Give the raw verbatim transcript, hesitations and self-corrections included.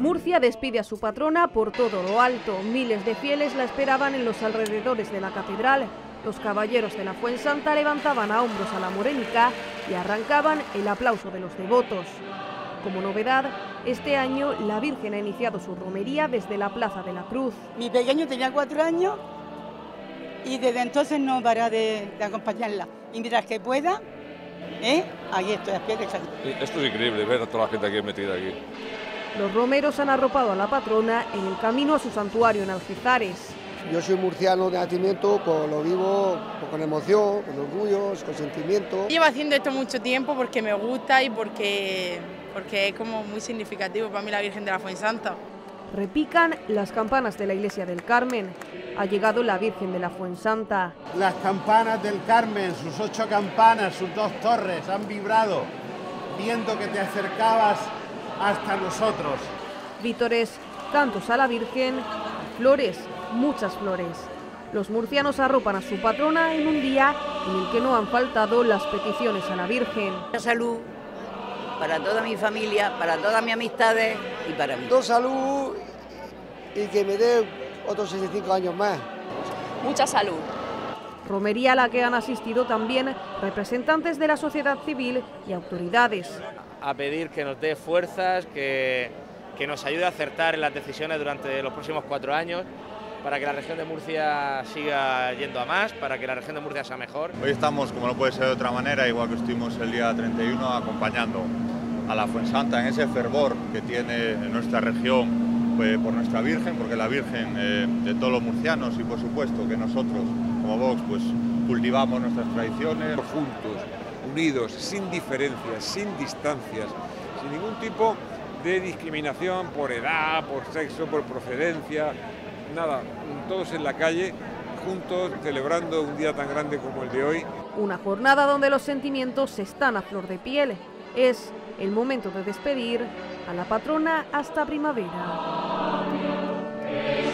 Murcia despide a su patrona por todo lo alto. Miles de fieles la esperaban en los alrededores de la catedral. Los caballeros de la Fuensanta levantaban a hombros a la morenica y arrancaban el aplauso de los devotos. Como novedad, este año la Virgen ha iniciado su romería desde la Plaza de la Cruz. Mi pequeño tenía cuatro años y desde entonces no para de, de acompañarla. Y mientras que pueda, ¿eh? Aquí estoy, a pie de calle. Esto es increíble, ver a toda la gente aquí metida aquí. Los romeros han arropado a la patrona en el camino a su santuario en Algeciras. Yo soy murciano de nacimiento, pues lo vivo pues, con emoción, con orgullo, con sentimiento. Llevo haciendo esto mucho tiempo porque me gusta y porque, porque es como muy significativo para mí la Virgen de la Fuensanta. Repican las campanas de la iglesia del Carmen. Ha llegado la Virgen de la Fuensanta. Las campanas del Carmen, sus ocho campanas, sus dos torres, han vibrado, viendo que te acercabas hasta nosotros. Vítores, cantos a la Virgen, flores, muchas flores. Los murcianos arropan a su patrona en un día en el que no han faltado las peticiones a la Virgen. Salud para toda mi familia, para todas mis amistades y para mí. Dos salud y que me dé otros sesenta y cinco años más. Mucha salud. Romería a la que han asistido también representantes de la sociedad civil y autoridades. A pedir que nos dé fuerzas, que, que nos ayude a acertar en las decisiones durante los próximos cuatro años, para que la región de Murcia siga yendo a más, para que la región de Murcia sea mejor. Hoy estamos, como no puede ser de otra manera, igual que estuvimos el día treinta y uno, acompañando a la Fuensanta en ese fervor que tiene en nuestra región pues, por nuestra Virgen, porque la Virgen eh, de todos los murcianos y por supuesto que nosotros como Vox pues, cultivamos nuestras tradiciones. Juntos, unidos, sin diferencias, sin distancias, sin ningún tipo de discriminación por edad, por sexo, por procedencia, nada, todos en la calle, juntos, celebrando un día tan grande como el de hoy. Una jornada donde los sentimientos están a flor de piel. Es el momento de despedir a la patrona hasta primavera.